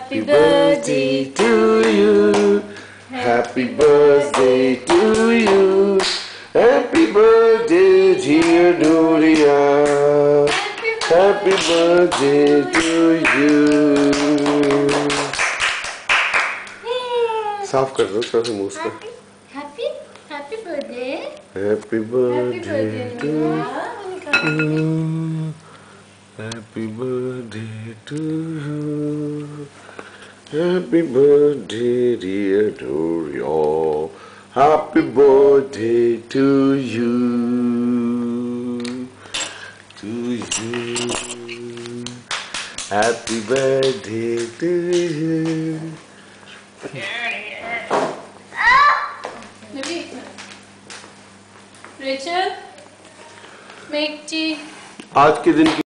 Happy birthday to you. Happy birthday to you. Happy birthday, dear Nooria. Happy birthday to you. साफ कर दो थोड़ा सा मुंह से. Happy birthday. Happy birthday to you. Happy birthday to you. Happy birthday, dear Nooria. Happy birthday to you. To you. Happy birthday to you. Rachel, make tea. आज के दिन